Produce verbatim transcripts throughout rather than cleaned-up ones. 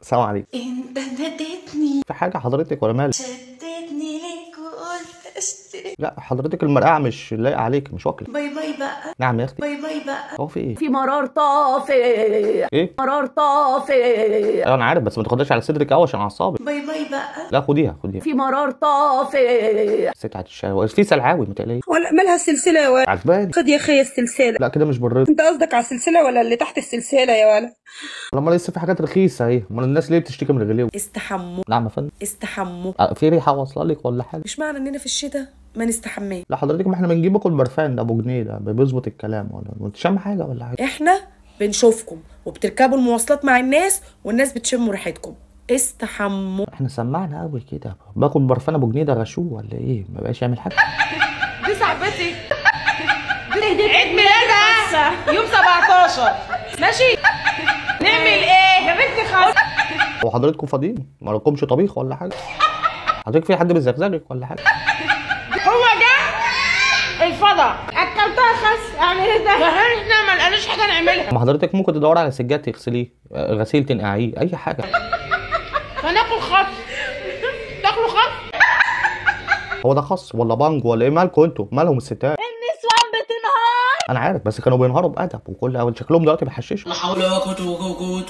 السلام عليكم. انت ناديتني في حاجة حضرتك ولا مالك؟ شدتني ليك وقلت اشتري. لا حضرتك المرقعة مش لايقة عليك، مش واكلة. باي باي بقى. نعم يا اختي. باي باي بقى. هو في ايه؟ في مرار طافي. ايه؟ مرار طافي. ايوه انا عارف، بس ما تاخدهاش على صدرك قوي عشان اعصابك. باي باي بقى. لا خديها خديها. في مرار طافي. ست على الشاي في سلعاوي ما تقلقيش. ولا مالها السلسلة يا ولد؟ عجباني. خد يا اخي السلسلة. لا كده مش بالرضا. انت قصدك على السلسلة ولا اللي تحت السلسلة يا ولد؟ لما لسه في حاجات رخيصة اهي، امال الناس ليه بتشتكي من الغلو؟ استحموا نعم يا فندم. استحموا. أه، في ريحة واصلة لك ولا حاجة؟ مش معنى اننا في الشتاء ما نستحماش. لا حضرتك ما احنا بنجيب كل برفان ده ابو جنيه ده بيظبط الكلام، ولا انت شام حاجة ولا حاجة؟ احنا بنشوفكم وبتركبوا المواصلات مع الناس والناس بتشموا ريحتكم. استحموا. احنا سمعنا قوي كده، باكل برفان ابو جنيه ده غشوه ولا ايه؟ ما بقاش يعمل حاجة. دي صاحبتي دي عيد ميلادها يوم سبعتاشر. ماشي نعمل ايه يا بنتي؟ خلاص هو حضرتكم فاضيين؟ ما لكمش طبيخ ولا حاجة؟ حضرتك في حد بيزغزغك ولا حاجة؟ هو جه الفضا اكلتها خس. اعمل ايه ده؟ احنا ما لقيناش حاجه نعملها. ما حضرتك ممكن تدور على سجاد تغسليه، آه، غسيل تنقعيه، اي حاجة. فناكل خس. تاكلوا خس؟ هو ده خص ولا بانج ولا ايه؟ مالكم انتوا؟ مالهم الستات؟ النسوان بتنهار. انا عارف، بس كانوا بينهاروا بادب وكل اول شكلهم دلوقتي بيحششوا. لا حول ولا قوة إلا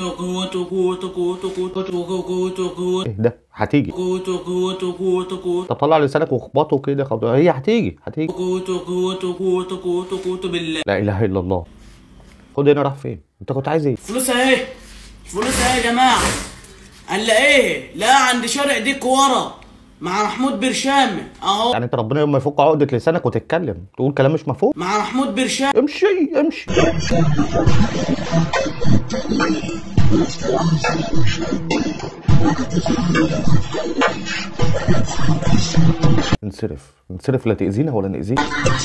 بالله. ايه ده؟ هتيجي. طب طلع لسانك واخبطه كده خد... هي هتيجي هتيجي. لا اله الا الله. خد هنا راح فين؟ انت كنت عايز ايه؟ فلوس اهي، فلوس اهي يا جماعة. قال ايه؟ لا عند شارع ديك ورا مع محمود برشام اهو. يعني انت ربنا يوم ما يفك عقدة لسانك وتتكلم تقول كلام مش مفهوم؟ مع محمود برشام. امشي امشي. انصرف انصرف، لا تأذينا ولا نأذيك.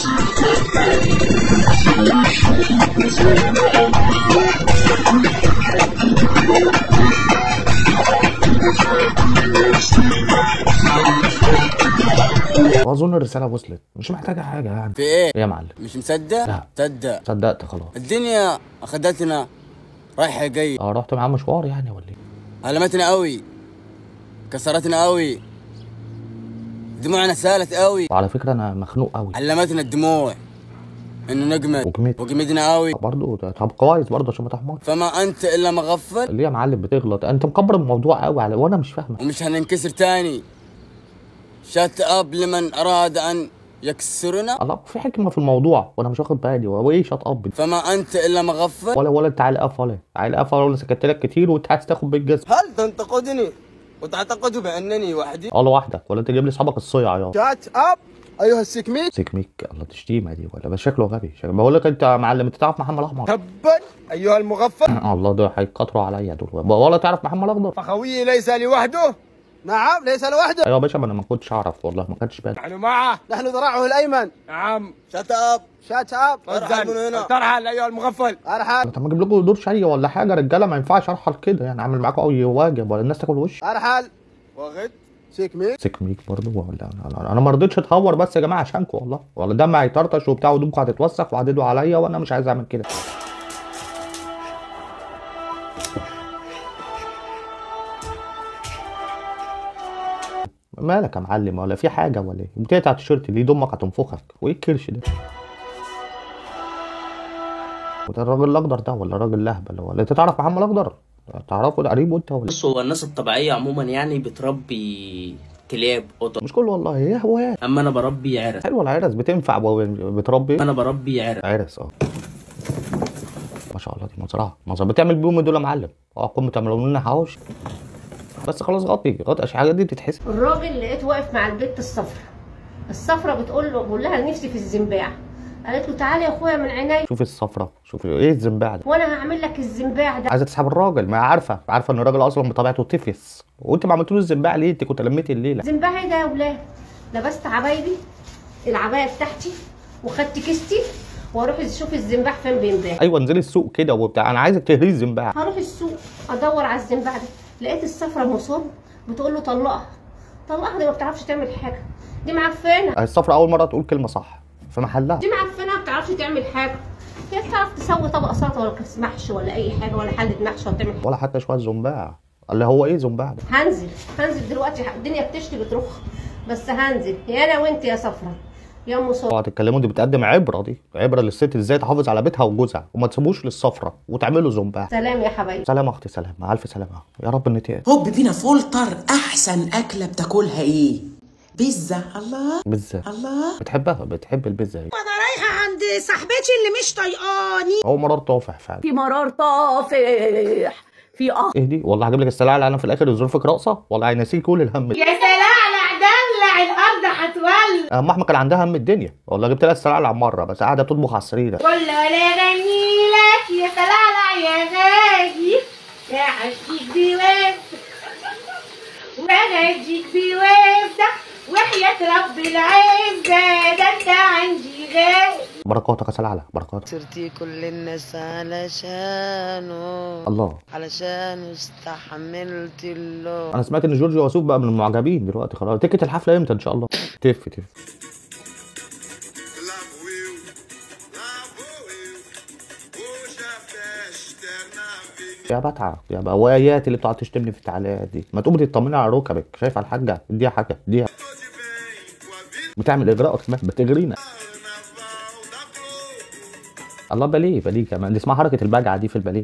واظن الرسالة وصلت، مش محتاجة حاجة يعني. في ايه؟ ايه يا معلم؟ مش مصدق؟ لا صدق. صدقت خلاص. الدنيا اخدتنا رايحة جاية. اه رحت معاه مشوار يعني ولا ايه؟ ألمتنا قوي، كسرتنا قوي، دموعنا سالت قوي. وعلى فكرة انا مخنوق قوي. علمتنا الدموع انه نجمد وجمد وجمدنا قوي برضه. طب كويس برضه عشان ما تحمرش. فما انت الا مغفل. ليه يا معلم بتغلط؟ انت مكبر الموضوع قوي على وانا مش فاهمك. ومش هننكسر تاني. شات اب لمن اراد ان يكسرنا. الله في حكمة في الموضوع وانا مش واخد بالي. هو ايه شات اب؟ فما انت الا مغفل. ولا ولا انت على قف ولا على قف ولا سكت لك كتير وانت عايز تاخد بالجزم. هل تنتقدني وتعتقد بانني وحدي؟ اه لوحدك ولا انت جايب لي اصحابك الصيع يا شات اب ايها السكميك. سكميك؟ الله تشتيمه دي ولا بس شكله غبي. شكله بقول لك انت يا معلم، انت تعرف محمد احمر؟ تبا ايها المغفل. الله ده هيتكتروا عليا دول. ولا تعرف محمد اخضر؟ فخوي ليس لوحده. نعم ليس لوحده. ايوه يا باشا، ما انا ما كنتش اعرف والله، ما كانش بالي. نحن معه، نحن ذراعه الايمن. نعم. شات اب شات اب. ارحل من هنا. ترحل ايها المغفل. ارحل. طب ما اجيب لكم دور شاي ولا حاجه رجاله؟ ما ينفعش ارحل كده يعني، اعمل معاكم اي واجب ولا الناس تاكل وش. ارحل. واخد سكميك. سكميك برضه ولا انا انا ما رضيتش اتهور بس يا جماعه عشانكم والله، ولا دمي هيطرطش وبتاع ودمكم هتتوسخ وهتدعوا عليا وانا مش عايز اعمل كده. مالك يا معلم؟ ولا في حاجه ولا ايه؟ بتقطع التيشيرت ليه؟ دمك هتنفخك. وايه الكرش ده؟ وده الراجل الاخضر ده ولا الراجل الاهبل؟ ولا انت تعرف محمد الاخضر؟ تعرفه ده قريب وانت ولا؟ بص هو الناس الطبيعيه عموما يعني بتربي كلاب قطط. مش كله والله، هي هوايات. اما انا بربي عرس. حلوه العرس بتنفع. بتربي؟ انا بربي عرس. عرس اه ما شاء الله. دي مزرعه مزرعه بتعمل بيهم دول يا معلم. اه قوم تعملوا لنا حواوشي بس خلاص. غطي غطي الحاجات دي بتتحسب. الراجل لقيت واقف مع البت الصفرا. الصفرا بتقول له بقول لها نفسي في الزنباع. قالت له تعالى يا اخويا من عيني. شوفي الصفرا، شوفي ايه الزنباع ده. وانا هعمل لك الزنباع ده. عايزه تسحب الراجل، ما هي عارفه عارفه ان الراجل اصلا بطبيعته تفس. وانت ما عملتلوش الزنباع ليه؟ انت كنت لميتي الليله. زنباع ايه ده يا ولاد؟ لبست عبايبي العبايه بتاعتي وخدت كيستي واروح اشوف الزنباع فين بينباع. ايوه انزلي السوق كده وبتاع. انا عايزك تهري الزنباع. هروح السوق ادور على الزنباع ده. لقيت الصفرا مصاب بتقول له طلقها. طلقها دي ما بتعرفش تعمل حاجه، دي معفنه. الصفرا اول مره تقول كلمه صح في محلها. دي معفنه ما بتعرفش تعمل حاجه. هي بتعرف تسوي طبق سلطه ولا كاس محشي ولا اي حاجه ولا حله محشي ولا تعمل ولا حتى شويه زنباع. اللي هو ايه زنبعه ده؟ هنزل هنزل دلوقتي، الدنيا بتشتي بترخ، بس هنزل يا انا وانت يا صفرا يا ام صفرا. اوعوا تتكلموا، دي بتقدم عبره، دي عبره للست ازاي تحافظ على بيتها وجوزها وما تسيبوش للصفرة وتعملوا زنبعه. سلام يا حبايبي. سلام يا اختي، سلام، مع الف سلامه، يا رب النتيجه. هوب بينا فولتر، احسن اكله بتاكلها ايه؟ بيتزا. الله بيتزا. الله بتحبها، بتحب البيتزا ايه؟ انا رايحه عند صاحبتي اللي مش طايقاني. هو مرار طافح فعلا. في مرار طافح في اه ايه دي؟ والله هجيب لك السلاعه انا في الاخر ظروفك راقصه، والله هينسيك كل الهم. يا سلالع دلع الارض هتولع. اما احمد كان عندها هم الدنيا، والله جبت لها السلاعه مره بس قاعده تطبخ على السرير. كل ولا غني لك يا سلالع يا غاجي يا حشيك بوفد وغاجيك بوفد وحياة رب العزة ده انت عندي غالي. بركاتك يا سلالة، بركاتك. صرتي كل الناس علشانه الله، علشانه استحملت الله. انا سمعت ان جورج وسوف بقى من المعجبين دلوقتي خلاص. تيكت الحفله امتى ان شاء الله؟ تف تف يا بتعه يا بوايات اللي بتقعد تشتمني في التعليقات دي، ما تقومي تطمني على ركبك. شايفه الحاجه؟ اديها حاجه، اديها. بتعمل اجراءات كمان، بتجرينا. الله، باليه باليه كمان، دي اسمها حركه البجعه دي في الباليه.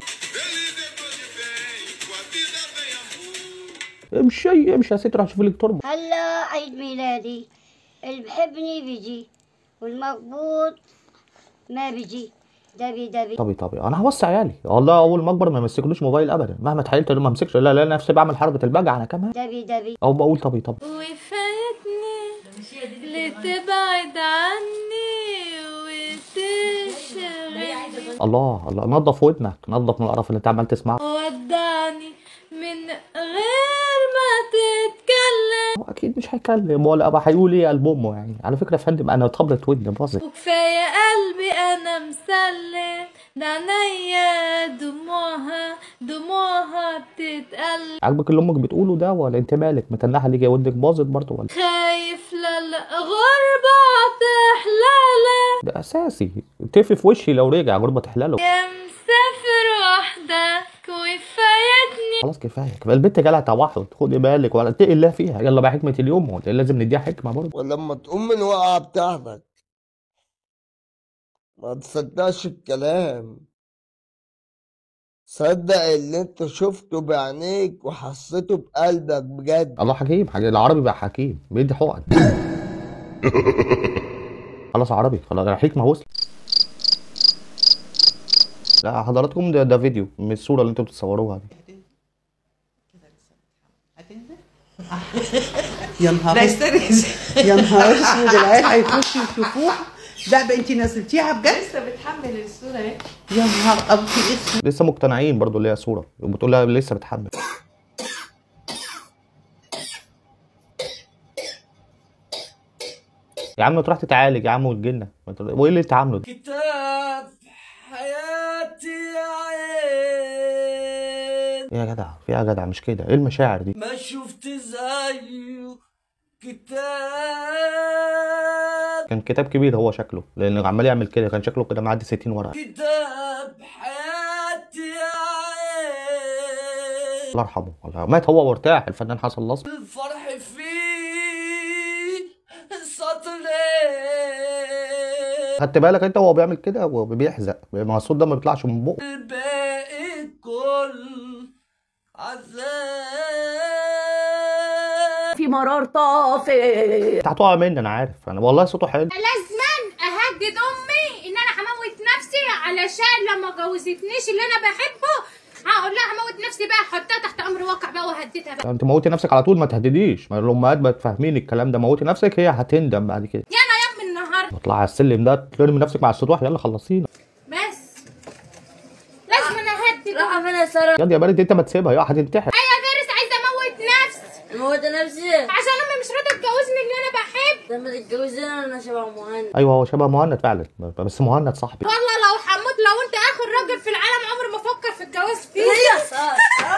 امشي امشي يا ست، روح شوف لك تربه. هلا عيد ميلادي، اللي بحبني بيجي والمقبوض ما بيجي. دبي دبي طبي طبي انا هوصي عيالي والله، اول ما اكبر ما يمسكلوش موبايل ابدا، مهما اتحايلت ما امسكش، لا لا نفسي بعمل حركه البجعه انا كمان. دبي دبي او بقول طبي طبي. وفاتني لتبعد عني وتشغل. الله الله، نظف ودنك، نظف من القرف اللي انت عمال تسمعه. ودعني من غير ما تتكلم. هو اكيد مش هيكلم ولا ابقى هيقول ايه قلب امه يعني. على فكره يا فندم انا طبلت ودني باظت. وكفايه قلبي انا مسلم، ده عينيا دموعها دموعها بتتقلب. عاجبك اللي امك بتقوله ده ولا انت مالك متنحه ليه؟ ودنك باظت برضه ولا؟ خايف للغربه تحلالك. ده اساسي، تفي في وشي لو رجع غربه تحلاله. يا مسافر وحدك وفايتني. خلاص كفايه كفايه، البنت جالها توحد، خدي بالك ولا اتقي الله فيها. يلا بقى حكمه اليوم، هو لازم نديها حكمه برضه. ولما تقوم من الوقعه بتاعتك ما تصدقش الكلام، صدق اللي انت شفته بعينيك وحسيته بقلبك بجد. الله حكيم، حكيم. العربي بقى حكيم، بيدي حقن. خلاص عربي، خلاص الحكمه وصلت. لا حضراتكم ده, ده فيديو من الصوره اللي انتوا بتصوروها دي. يا نهار يا نهار اسود، العيال هيخشوا يشوفوها. لا بقى انت نزلتيها بجد؟ لسه بتحمل الصورة اهي. يا نهار ابيض، لسه مقتنعين برضو اللي هي صوره وبتقول لها لسه بتحمل. يا عم تروح تتعالج يا عم وتجيلنا، وايه اللي انت عامله ده؟ كتاب حياتي يا عين. ايه يا جدع، في ايه يا جدع؟ مش كده، ايه المشاعر دي؟ ما شفت زيه كتاب. كان كتاب كبير هو شكله، لانه عمال يعمل كده، كان شكله كده معدي ستين ورقه. كتاب حياتي يا عين. الله يرحمه، والله مات هو وارتاح الفنان حسن الأصبح. الفرح فيه سطرين. خدت بالك انت وهو بيعمل كده وبيحزق، ما الصوت ده ما بيطلعش من بقه. الباقي كل عذاب. في مرار طافح. انت هتقع مني انا عارف، انا والله صوته حلو. لازما اهدد امي ان انا هموت نفسي علشان لما جوزتنيش اللي انا بحبه هقول لها هموت نفسي بقى، احطها تحت امر واقع بقى وهددها بقى. انت موتي نفسك على طول، ما تهدديش، ما الامهات بقى فاهمين الكلام ده. موتي نفسك هي هتندم بعد كده. يا انا يا ابني النهارده اطلعي على السلم ده ترمي نفسك مع السطوح. يلا خلصينا بس لازم انا اهدد. لا انا يا ساره يا بارد، انت ما تسيبها يا هتنتحر. ايوه يا فارس، عايزه اموت نفسي. اموت نفسي عشان امي مش راضيه تجوزني اللي انا بحب. لما تتجوزني انا شبه مهند. ايوه هو شبه مهند فعلا، بس مهند صاحبي. والله لو حمود، لو انت اخر راجل في العالم عمري ما افكر في الجواز فيه. يا ساره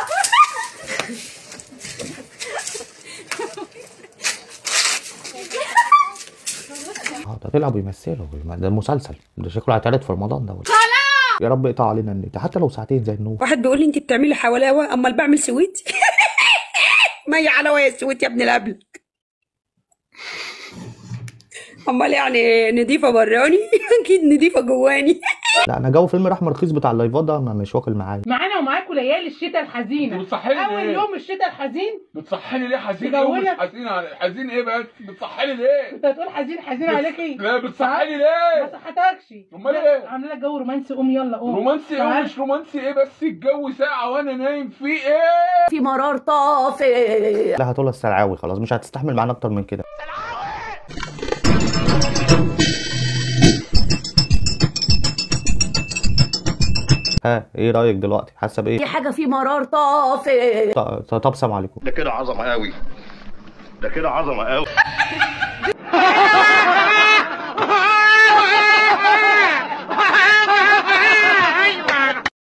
اه ده طلعوا بيمثلوا، ده مسلسل، ده شكله هيتعرض في رمضان ده ولا؟ يا رب اقطع علينا النت حتى لو ساعتين زي النور. واحد بيقول لي انت بتعملي حلاوه، امال بعمل سويت. مية على واسود يا ابن الابلك. امال يعني نضيفه براني؟ اكيد نضيفه جواني. لا انا جو فيلم رحمه رخيص بتاع اللايفات ده مش واكل معايا. معانا ومعاكم ليالي الشتاء الحزينه. بتصحيني اول ليه؟ يوم الشتاء الحزين. بتصحيني ليه حزين؟ يوم مش حزين على حزين ايه بس؟ بتصحيني ليه؟ انت هتقول حزين حزين عليكي؟ لا بتصحيني ليه؟ ما صحتكش. امال ايه؟ عامله لك جو رومانسي. قوم يلا قوم. رومانسي ايه ومش رومانسي ايه بس الجو ساقع وانا نايم في ايه؟ في مرار طافي. لا هتقولها السلعاوي خلاص مش هتستحمل معانا اكتر من كده. ها ايه رايك دلوقتي؟ حاسه بايه؟ في حاجه في مرار طافي. طب السلام عليكم. ده كده عظمه قوي، ده كده عظمه قوي.